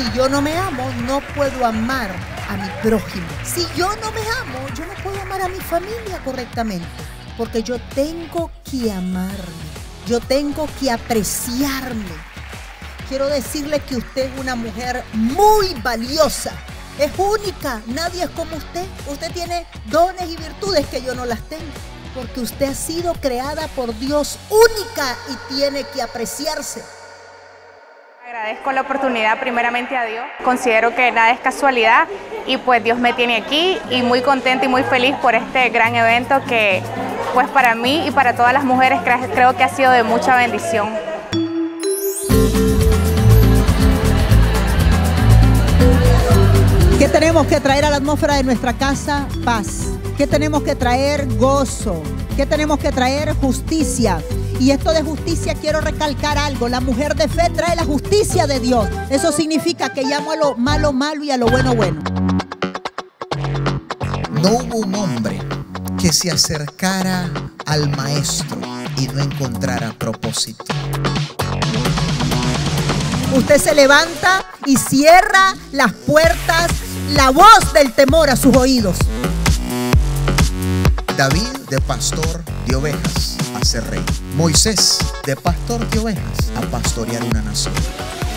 Si yo no me amo, no puedo amar a mi prójimo. Si yo no me amo, yo no puedo amar a mi familia correctamente. Porque yo tengo que amarme. Yo tengo que apreciarme. Quiero decirle que usted es una mujer muy valiosa. Es única. Nadie es como usted. Usted tiene dones y virtudes que yo no las tengo. Porque usted ha sido creada por Dios única y tiene que apreciarse. Agradezco la oportunidad primeramente a Dios. Considero que nada es casualidad y pues Dios me tiene aquí y muy contenta y muy feliz por este gran evento que pues para mí y para todas las mujeres creo que ha sido de mucha bendición. ¿Qué tenemos que traer a la atmósfera de nuestra casa? Paz. ¿Qué tenemos que traer? Gozo. ¿Qué tenemos que traer? Justicia. Y esto de justicia quiero recalcar algo. La mujer de fe trae la justicia de Dios. Eso significa que llamo a lo malo malo y a lo bueno bueno. No hubo un hombre que se acercara al maestro y no encontrara propósito. Usted se levanta y cierra las puertas, la voz del temor a sus oídos. David, de pastor de ovejas, a ser rey. Moisés, de pastor de ovejas, a pastorear una nación.